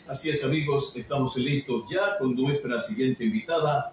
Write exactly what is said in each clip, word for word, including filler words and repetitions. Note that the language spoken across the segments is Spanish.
Así es, amigos, estamos listos ya con nuestra siguiente invitada,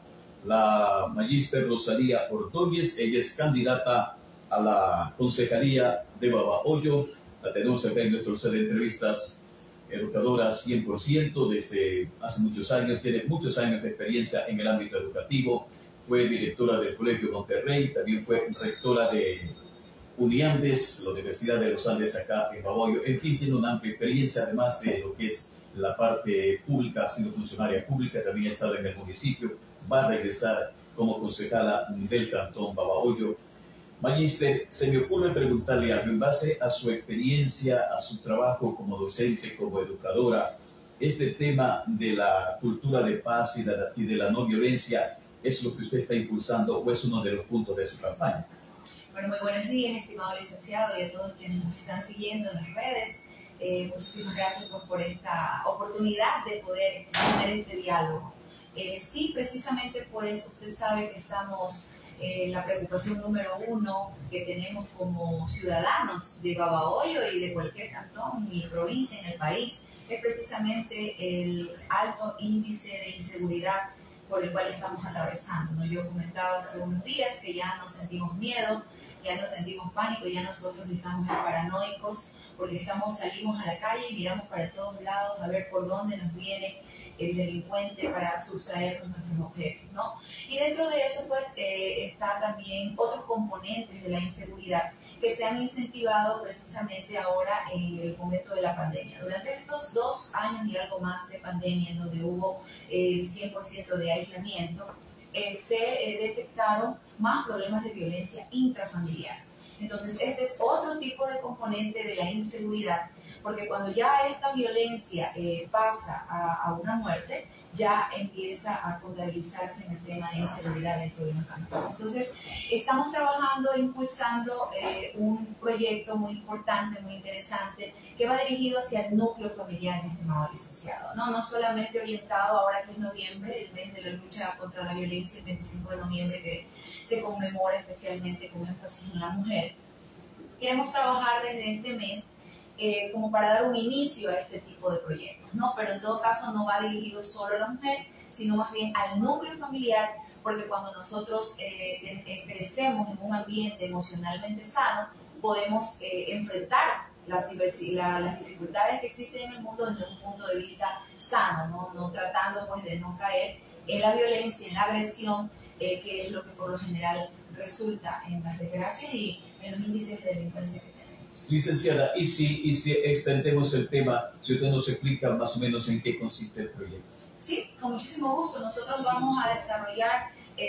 la Magíster Rosalía Ordóñez. Ella es candidata a la Concejalía de Babahoyo. La tenemos acá en nuestro set de entrevistas. Educadora cien por ciento desde hace muchos años, tiene muchos años de experiencia en el ámbito educativo. Fue directora del Colegio Monterrey, también fue rectora de Uniandes, la Universidad de los Andes acá en Babahoyo. En fin, tiene una amplia experiencia, además de lo que es la parte pública, ha sido funcionaria pública, también ha estado en el municipio, va a regresar como concejala del Cantón Babahoyo. Magíster, se me ocurre preguntarle algo en base a su experiencia, a su trabajo como docente, como educadora. Este tema de la cultura de paz y de la, y de la no violencia, ¿es lo que usted está impulsando o es uno de los puntos de su campaña? Bueno, muy buenos días, estimado licenciado, y a todos quienes nos están siguiendo en las redes. Eh, muchísimas gracias por, por esta oportunidad de poder tener este diálogo. Eh, sí, precisamente, pues usted sabe que estamos, eh, la preocupación número uno que tenemos como ciudadanos de Babahoyo y de cualquier cantón y provincia en el país es precisamente el alto índice de inseguridad por el cual estamos atravesando, ¿no? Yo comentaba hace unos días que ya no sentimos miedo, ya no sentimos pánico, ya nosotros estamos paranoicos porque estamos, salimos a la calle y miramos para todos lados a ver por dónde nos viene el delincuente para sustraernos nuestros objetos, ¿no? Y dentro de eso, pues, eh, está también otros componentes de la inseguridad que se han incentivado precisamente ahora en el momento de la pandemia. Durante estos dos años y algo más de pandemia, en donde hubo el eh, cien por ciento de aislamiento, eh, se eh, detectaron más problemas de violencia intrafamiliar. Entonces, este es otro tipo de componente de la inseguridad, porque cuando ya esta violencia eh, pasa a, a una muerte, ya empieza a contabilizarse en el tema de inseguridad dentro de un cantón. Entonces, estamos trabajando, impulsando eh, un proyecto muy importante, muy interesante, que va dirigido hacia el núcleo familiar, mi estimado licenciado. No, no solamente orientado ahora que es noviembre, el mes de la lucha contra la violencia, el veinticinco de noviembre, que se conmemora especialmente con énfasis en la mujer. Queremos trabajar desde este mes Eh, como para dar un inicio a este tipo de proyectos, ¿no? Pero en todo caso no va dirigido solo a la mujer, sino más bien al núcleo familiar, porque cuando nosotros eh, eh, crecemos en un ambiente emocionalmente sano, podemos eh, enfrentar las, la, las dificultades que existen en el mundo desde un punto de vista sano, ¿no? No tratando pues de no caer en la violencia, en la agresión, eh, que es lo que por lo general resulta en las desgracias y en los índices de delincuencia que tenemos. Licenciada, y si, y si extendemos el tema, si usted nos explica más o menos en qué consiste el proyecto. Sí, con muchísimo gusto. Nosotros vamos a desarrollar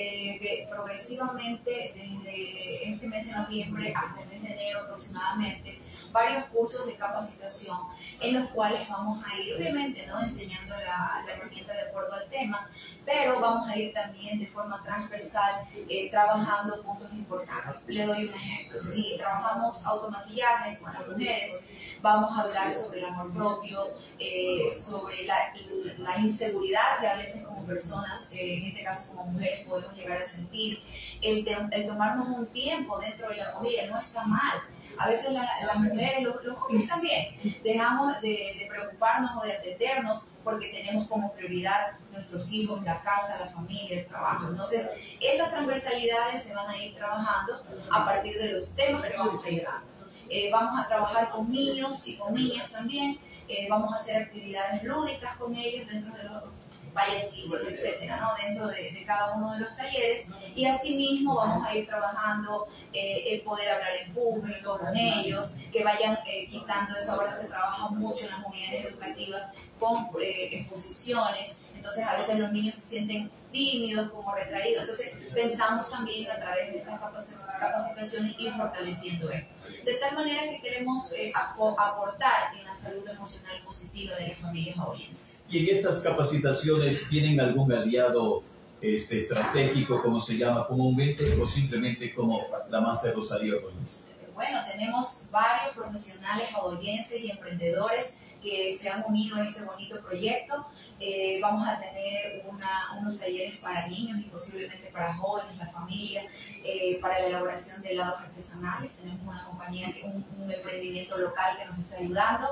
eh, progresivamente desde este mes de noviembre hasta el mes de enero aproximadamente varios cursos de capacitación en los cuales vamos a ir, obviamente, ¿no?, enseñando la, la herramienta de acuerdo al tema, pero vamos a ir también de forma transversal eh, trabajando puntos importantes. Le doy un ejemplo. Si trabajamos automaquillaje con las mujeres, vamos a hablar sobre el amor propio, eh, sobre la, la inseguridad que a veces como personas, eh, en este caso como mujeres, podemos llegar a sentir. El, el tomarnos un tiempo dentro de la familia no está mal. A veces la, las mujeres, los, los jóvenes también, dejamos de, de preocuparnos o de atendernos porque tenemos como prioridad nuestros hijos, la casa, la familia, el trabajo. Entonces, esas transversalidades se van a ir trabajando a partir de los temas que vamos a ir dando. Eh, vamos a trabajar con niños y con niñas también, eh, vamos a hacer actividades lúdicas con ellos dentro de los payasitos, etcétera, ¿no?, dentro de, de cada uno de los talleres, y asimismo vamos a ir trabajando eh, el poder hablar en público con ellos, que vayan eh, quitando eso. Ahora se trabaja mucho en las unidades educativas con eh, exposiciones, entonces a veces los niños se sienten tímidos, como retraídos, entonces pensamos también a través de estas capacitaciones ir fortaleciendo esto. De tal manera que queremos eh, aportar en la salud emocional positiva de las familias bahoyenses. ¿Y en estas capacitaciones tienen algún aliado este, estratégico, como se llama comúnmente, o simplemente como la Máster Rosalía Ordóñez? Bueno, tenemos varios profesionales bahoyenses y emprendedores que se han unido a este bonito proyecto. Eh, vamos a tener una, unos talleres para niños y posiblemente para jóvenes, la familia, eh, para la elaboración de helados artesanales. Tenemos una compañía, un, un emprendimiento local que nos está ayudando.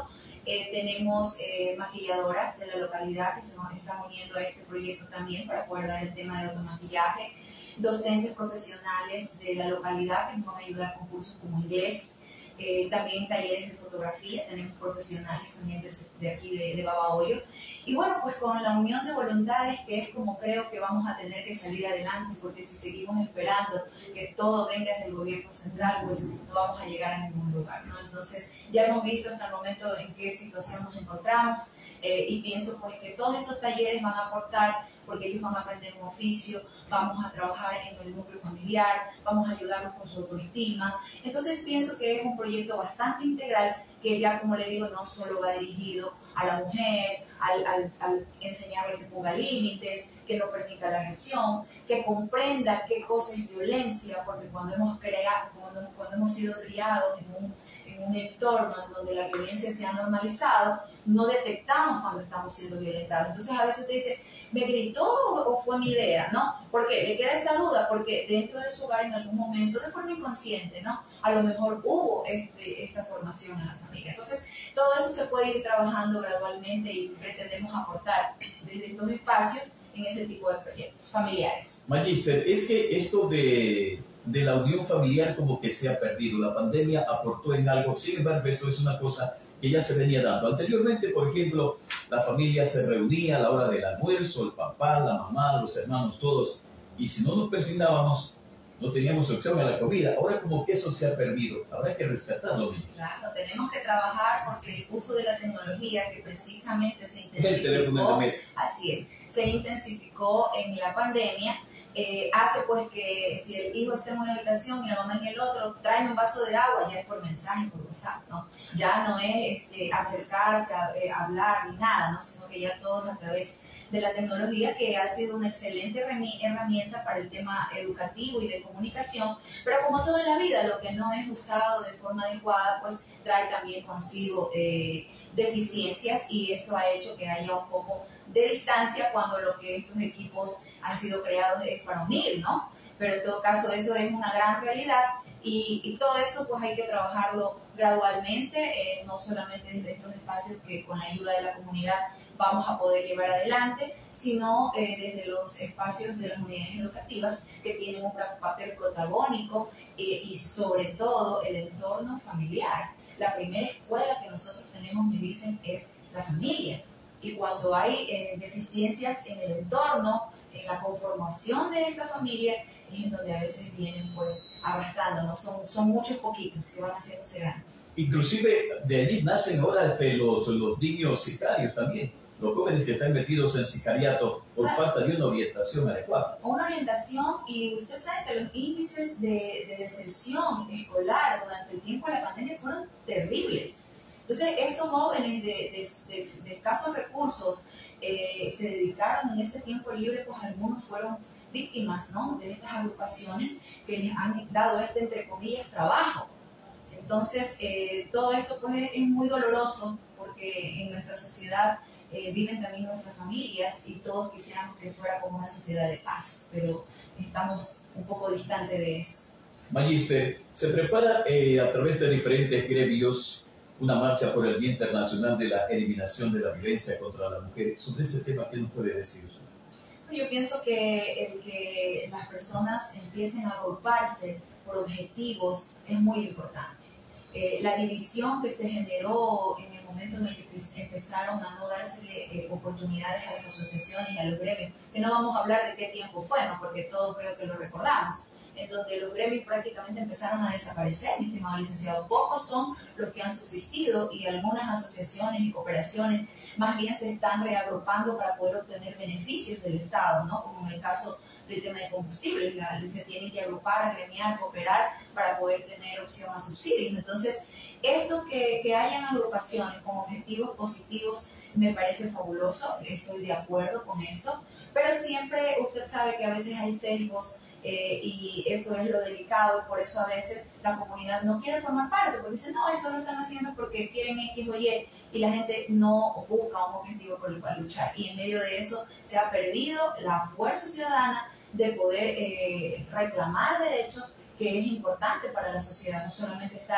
Eh, tenemos eh, maquilladoras de la localidad que se nos están uniendo a este proyecto también para poder dar el tema de automaquillaje, docentes profesionales de la localidad que nos van a ayudar con cursos como inglés, eh, también talleres de fotografía, tenemos profesionales también de, de aquí de, de Babahoyo. Y bueno, pues con la unión de voluntades, que es como creo que vamos a tener que salir adelante, porque si seguimos esperando que todo venga desde el gobierno central, pues no vamos a llegar a ningún lugar, ¿no? Entonces, ya hemos visto hasta el momento en qué situación nos encontramos, eh, y pienso pues que todos estos talleres van a aportar, porque ellos van a aprender un oficio, vamos a trabajar en el núcleo familiar, vamos a ayudarlos con su autoestima. Entonces pienso que es un proyecto bastante integral, que ya, como le digo, no solo va dirigido a la mujer, al, al, al enseñarle que ponga límites, que no permita la agresión, que comprenda qué cosa es violencia, porque cuando hemos, creado, cuando, cuando hemos sido criados en un, en un entorno en donde la violencia se ha normalizado, no detectamos cuando estamos siendo violentados. Entonces a veces te dice, ¿me gritó o fue mi idea? ¿No? ¿Por qué? Le queda esa duda, porque dentro de su hogar en algún momento, de forma inconsciente, ¿no? A lo mejor hubo este, esta formación en la familia. Entonces, todo eso se puede ir trabajando gradualmente y pretendemos aportar desde estos espacios en ese tipo de proyectos familiares. Magíster, es que esto de, de la unión familiar como que se ha perdido. La pandemia aportó en algo, sin embargo, esto es una cosa que ya se venía dando. Anteriormente, por ejemplo, la familia se reunía a la hora del almuerzo, el papá, la mamá, los hermanos, todos, y si no nos persignábamos, no teníamos opción a la comida. Ahora como que eso se ha perdido, habrá que rescatarlo. Claro, tenemos que trabajar porque el uso de la tecnología, que precisamente se intensificó, el teléfono en la mesa. Así es, se intensificó en la pandemia, eh, hace pues que si el hijo está en una habitación y la mamá en el otro, tráeme un vaso de agua, ya es por mensaje, por WhatsApp, ¿no? Ya no es este, acercarse a, eh, a hablar ni nada, ¿no? Sino que ya todo es a través de la tecnología, que ha sido una excelente herramienta para el tema educativo y de comunicación, pero como todo en la vida, lo que no es usado de forma adecuada, pues trae también consigo eh, deficiencias, y esto ha hecho que haya un poco de distancia cuando lo que estos equipos han sido creados es para unir, ¿no? Pero en todo caso eso es una gran realidad, y, y todo eso pues hay que trabajarlo gradualmente, eh, no solamente desde estos espacios que con la ayuda de la comunidad vamos a poder llevar adelante, sino eh, desde los espacios de las unidades educativas, que tienen un papel protagónico, eh, y sobre todo el entorno familiar. La primera escuela que nosotros tenemos, me dicen, es la familia. Y cuando hay eh, deficiencias en el entorno, en la conformación de esta familia, es en donde a veces vienen pues arrastrándonos. Son, son muchos poquitos que van haciéndose grandes. Inclusive de allí nacen ahora este, los, los niños sicarios también, los jóvenes que están metidos en sicariato por falta de una orientación adecuada. Una orientación, y usted sabe que los índices de, de deserción escolar durante el tiempo de la pandemia fueron terribles. Entonces, estos jóvenes de, de, de, de escasos recursos eh, se dedicaron en ese tiempo libre, pues algunos fueron víctimas, ¿no?, de estas agrupaciones que les han dado este, entre comillas, trabajo. Entonces, eh, todo esto pues es, es muy doloroso, porque en nuestra sociedad eh, viven también nuestras familias, y todos quisiéramos que fuera como una sociedad de paz, pero estamos un poco distantes de eso. Magíster, se prepara eh, a través de diferentes gremios una marcha por el Día Internacional de la Eliminación de la Violencia contra la Mujer. Sobre ese tema, ¿qué nos puede decir usted? Yo pienso que el que las personas empiecen a agruparse por objetivos es muy importante. Eh, la división que se generó en el momento en el que empezaron a no darse eh, oportunidades a las asociaciones y a los gremios, que no vamos a hablar de qué tiempo fue, ¿no?, porque todos creo que lo recordamos, en donde los gremios prácticamente empezaron a desaparecer, mi estimado licenciado. Pocos son los que han subsistido, y algunas asociaciones y cooperaciones más bien se están reagrupando para poder obtener beneficios del Estado, ¿no?, como en el caso del tema de combustibles, la, se tienen que agrupar, agremiar, cooperar para poder tener opción a subsidios. Entonces, esto que, que hayan agrupaciones con objetivos positivos me parece fabuloso, estoy de acuerdo con esto, pero siempre usted sabe que a veces hay sesgos, eh, y eso es lo delicado, y por eso a veces la comunidad no quiere formar parte, porque dice, no, esto lo están haciendo porque quieren X o Y, y la gente no busca un objetivo por el cual luchar, y en medio de eso se ha perdido la fuerza ciudadana de poder eh, reclamar derechos, que es importante para la sociedad, no solamente estar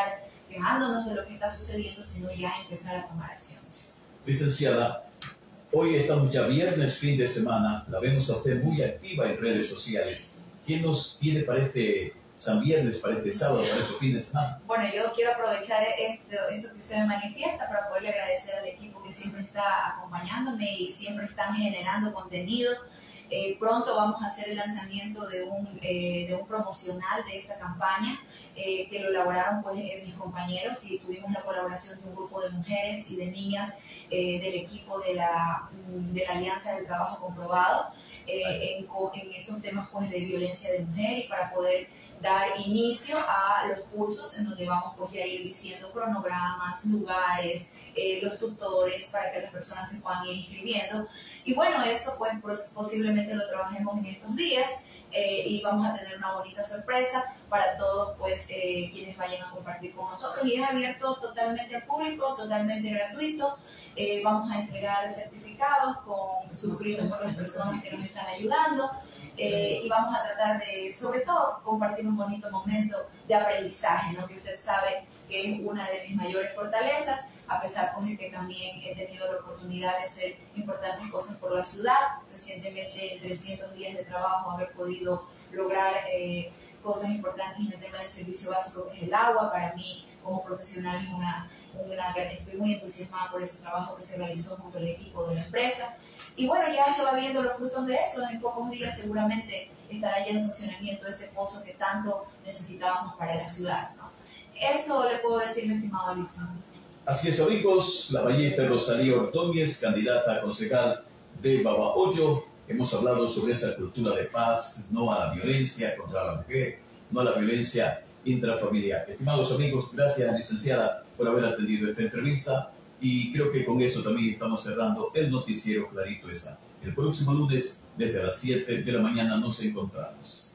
quejándonos de lo que está sucediendo, sino ya empezar a tomar acciones. Licenciada, hoy estamos ya viernes, fin de semana, la vemos a usted muy activa en redes sociales. ¿Qué nos tiene para este San Viernes, para este sábado, para este fin de semana? Bueno, yo quiero aprovechar esto, esto que usted me manifiesta para poderle agradecer al equipo que siempre está acompañándome y siempre están generando contenido. Eh, pronto vamos a hacer el lanzamiento de un, eh, de un promocional de esta campaña eh, que lo elaboraron pues, eh, mis compañeros, y tuvimos la colaboración de un grupo de mujeres y de niñas eh, del equipo de la, de la Alianza del Trabajo Comprobado eh, en, en estos temas pues, de violencia de mujer, y para poder dar inicio a los cursos en donde vamos pues, a ir diciendo cronogramas, lugares, eh, los tutores para que las personas se puedan ir inscribiendo. Y bueno, eso pues, pues posiblemente lo trabajemos en estos días eh, y vamos a tener una bonita sorpresa para todos pues, eh, quienes vayan a compartir con nosotros. Y es abierto totalmente al público, totalmente gratuito. Eh, vamos a entregar certificados con suscritos por las personas que nos están ayudando. Eh, y vamos a tratar de, sobre todo, compartir un bonito momento de aprendizaje, ¿no? Que usted sabe que es una de mis mayores fortalezas, a pesar pues, de que también he tenido la oportunidad de hacer importantes cosas por la ciudad. Recientemente, en trescientos días de trabajo, haber podido lograr eh, cosas importantes en el tema del servicio básico, que es el agua. Para mí, como profesional, es una, una gran, estoy muy entusiasmada por ese trabajo que se realizó junto al equipo de la empresa. Y bueno, ya se va viendo los frutos de eso. En pocos días seguramente estará ya en funcionamiento ese pozo que tanto necesitábamos para la ciudad, ¿no? Eso le puedo decir, mi estimado Alicia. Así es, amigos, la magister Rosalía Ordóñez, candidata a concejal de Babahoyo. Hemos hablado sobre esa cultura de paz, no a la violencia contra la mujer, no a la violencia intrafamiliar. Estimados amigos, gracias, licenciada, por haber atendido esta entrevista. Y creo que con eso también estamos cerrando el noticiero Clarito Está. El próximo lunes, desde las siete de la mañana, nos encontramos.